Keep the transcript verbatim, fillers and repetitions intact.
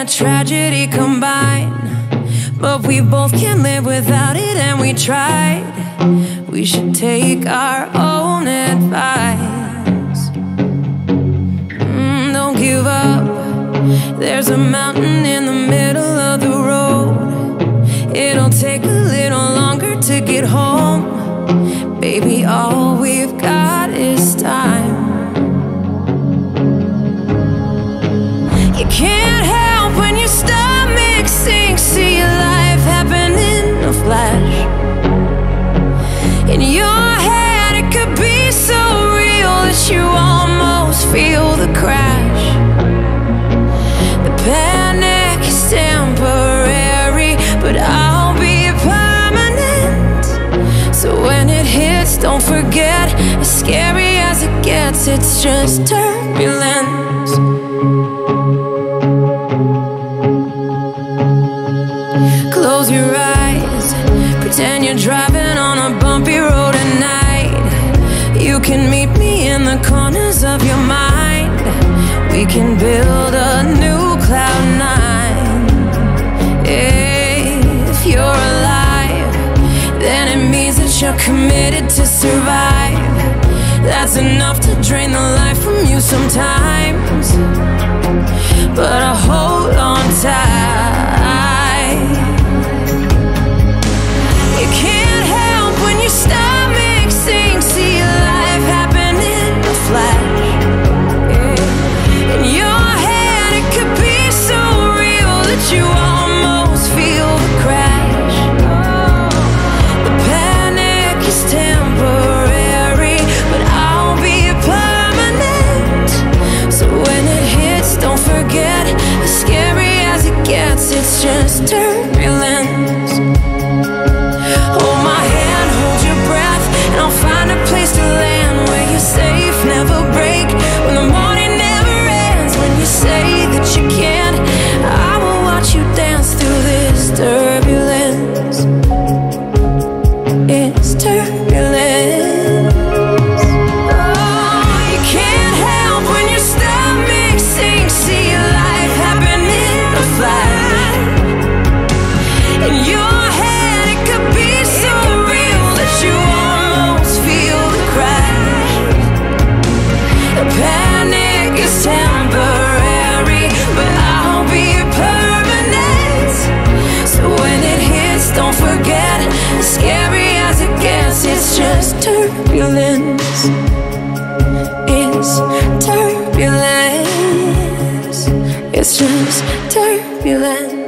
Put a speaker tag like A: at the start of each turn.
A: a tragedy combine, but we both can't live without it, and we tried. We should take our own advice. mm, Don't give up. There's a mountain in the middle of the road. It'll take a little longer to get home. Baby, all we've got is time. You can't help when your stomach sinks. See your life happen in a flash. In your head it could be so real that you almost feel the crash. The panic is temporary, but I'll be permanent. So when it hits, don't forget, as scary as it gets, it's just turbulence. Close your eyes, pretend you're driving on a bumpy road at night. You can meet me in the corners of your mind. We can build a new cloud nine. Hey, if you're alive, then it means that you're committed to survive. That's enough to drain the life from you sometimes, but I hold on tight. You can't help when your stomach sinks. See your life happen in a flash. In your head it could be so real that you almost feel the crash. The panic is temporary, but I'll be permanent. So when it hits, don't forget, as scary as it gets, it's just turbulence. Hold my hand, hold your breath, and I'll find a place to land where you're safe, never break, when the morning never ends. When you say that you can't, I will watch you dance through this turbulence. It's turbulence. Oh, you can't help when your stomach sinks. See your life happen in a flash. In your head it could be so real that you almost feel the crash. The panic is temporary, but I'll be permanent. So when it hits, don't forget, as scary as it gets, it's just turbulence. It's turbulence. It's just turbulence.